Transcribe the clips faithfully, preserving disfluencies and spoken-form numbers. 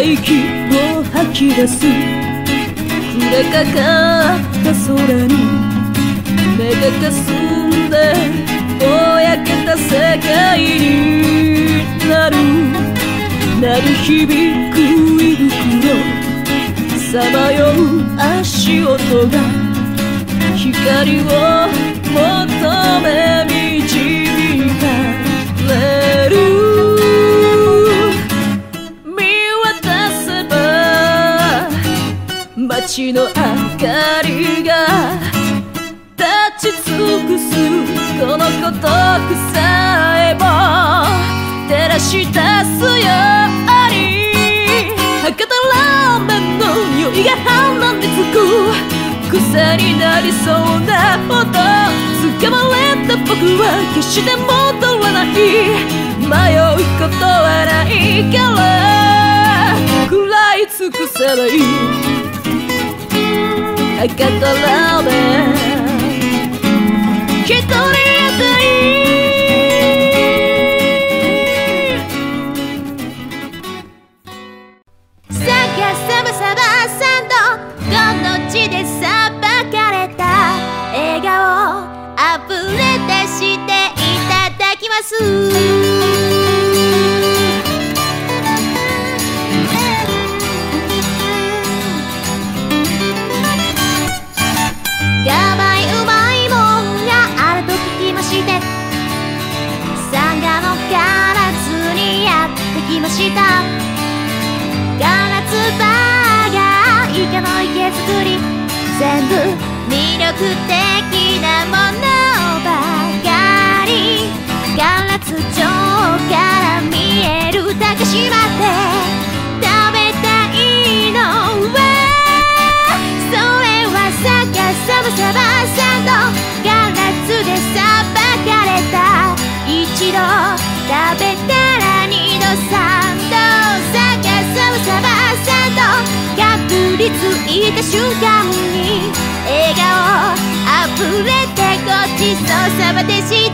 息を吐き出す。暮れかかった空に目がかすんでぼやけた世界になる。鳴り響く胃袋さまよう足音が光を求め導かれる。見渡せば街の明かりが立ち尽くす。この孤独さえも照らし出すように博多ラーメンの匂いが鼻につく。癖になりそうなほど掴まれた僕は決して戻らない。迷うことはないから食らい尽くせばいい。博多ラーメン一人当たりサバサバサンドこの地でさばかれた笑顔あふれ出していただきます。やばいうまいもんがあると聞きまして佐賀の唐津にやってきました。唐津バーガーイカの池作り全部魅力的なものばかり。唐津城から見える高島で食べたいのはそれはサカサバサバサンド。唐津でさばかれた一度食べたら二度三度サカサバサバサンド。かぶりついた瞬間に笑顔あふれてごちそうさまでした。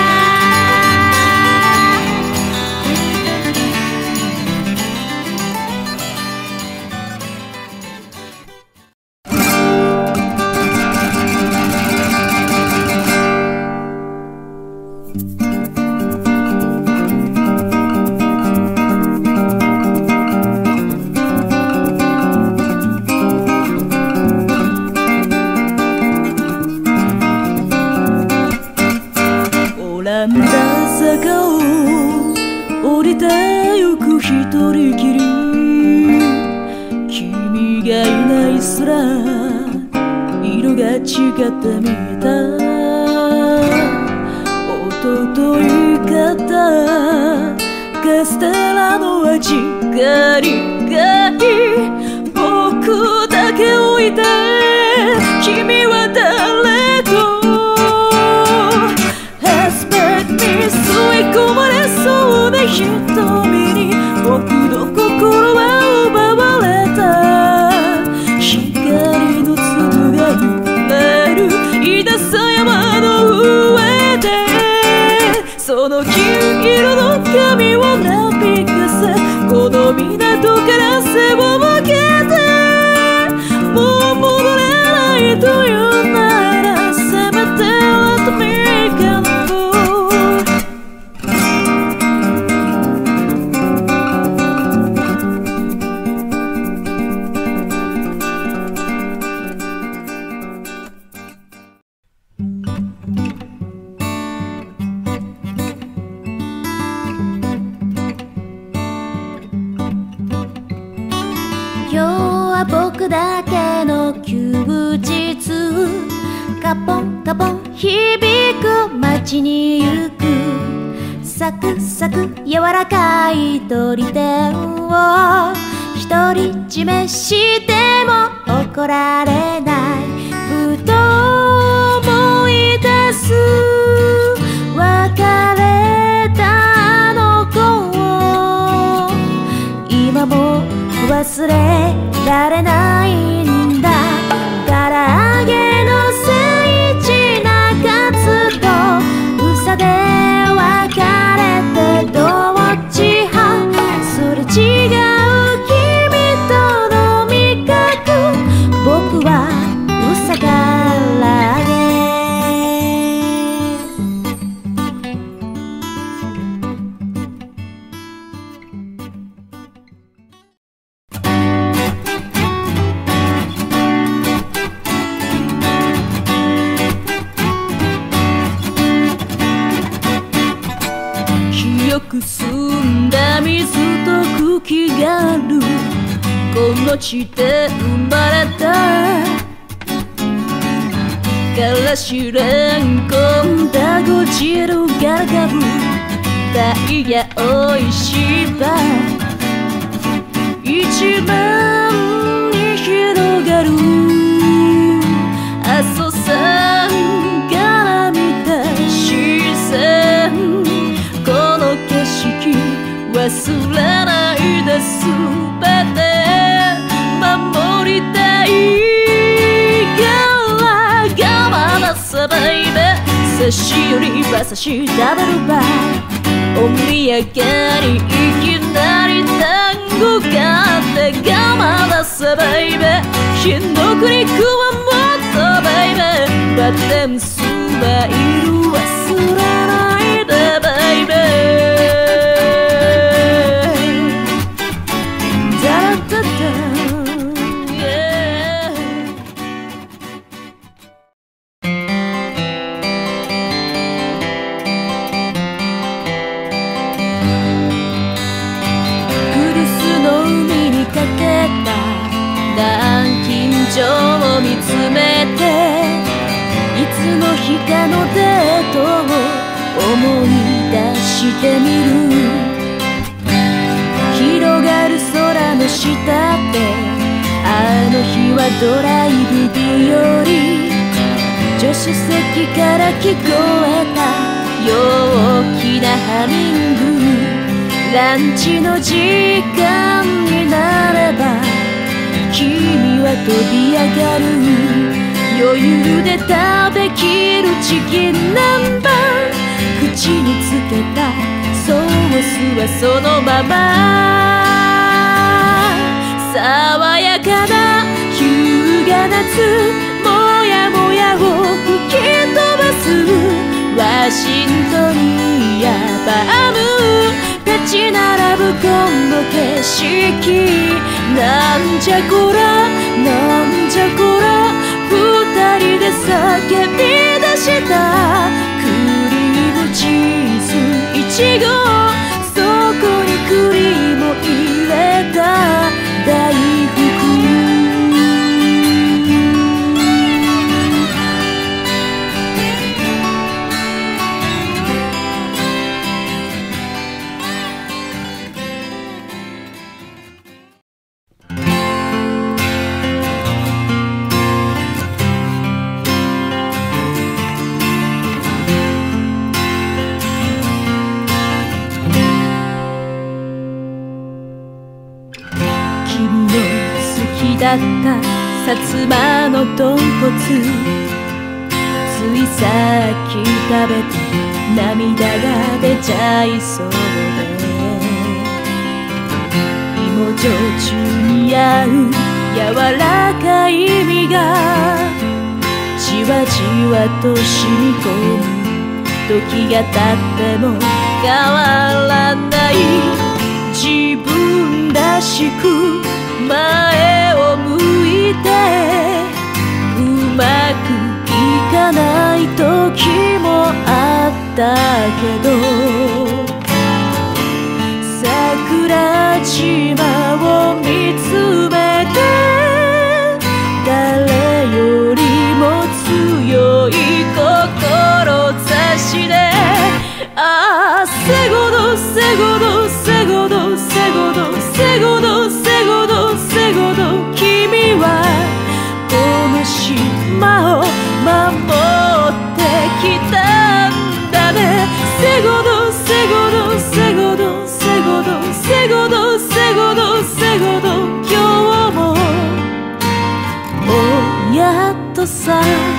坂を降りてゆく一人きり君がいない空色が違って見えた。音と言い方カステラの味が苦い。僕だけ置いて君は誰と吸い込まれそうな瞳に僕の心は奪われた。光の粒が揺れる稲佐山の上でその金色の髪をなびかせこの港から背を向けてもう戻れないというならせめて Let me come。僕だけの休日カポンカポン響く街に行くサクサク柔らかい鳥天を独り占めしても怒られない。ふと思い出す別れたあの子を今も忘れられないんだ。唐揚げの聖地中津とうさで別れてどっち派すれ違うんだ水と空気があるこの地で生まれたからしれんこんだご汁が浮かぶダイヤおいしいば一番に広がる阿蘇山から見た視線この景色忘れないで全て守りたいから我慢せばいいべ差しより馬刺し食べるばお土産にいきなり単語があって我慢せばいいべ火の国肉はもっとベイベーバッテンスマイル忘れないでベイベーダラダダを見つめていつの日かのデートを思い出してみる広がる空の下であの日はドライブ日和助手席から聞こえた陽気なハミングランチの時間になれば君は飛び上がる余裕で食べきるチキン南蛮口につけたソースはそのまま爽やかな日が夏もやもやを吹き飛ばすワシントンやバーム立ち並ぶこの景色なんじゃこらなんじゃこら二人で叫び出したクリームチーズいちごそこに栗も入れた大福だった薩摩の豚骨ついさっき食べて涙が出ちゃいそうで芋焼酎に合う柔らかい身がじわじわと染み込む時が経っても変わらない自分らしく前を向いてうまくいかない時もあったけど桜島を見つめて誰よりも強い志でああセゴドセゴドセゴドセゴドセゴドセゴドセゴド君はこの島を守ってきたんだねセゴドセゴドセゴドセゴドセゴドセゴドセゴド今日もおやっとさ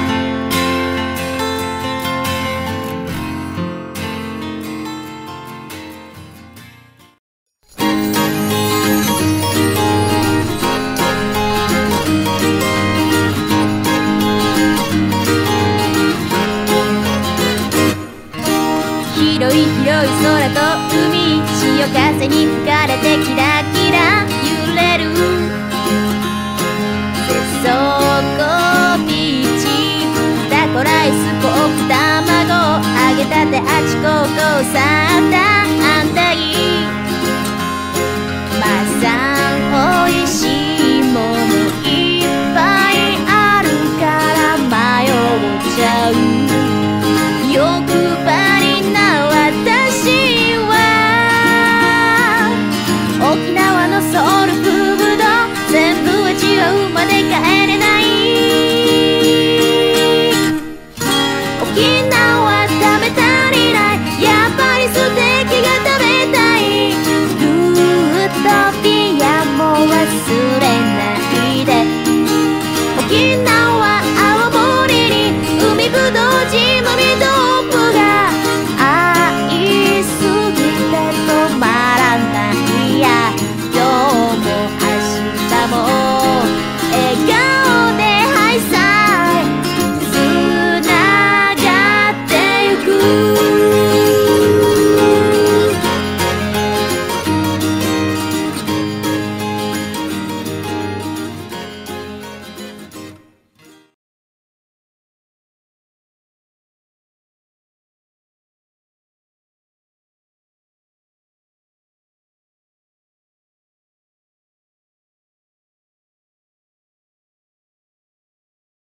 広い広い空と海潮風に吹かれてキラキラ揺れるそこビーチタコライスポーク卵揚げたてあちここさった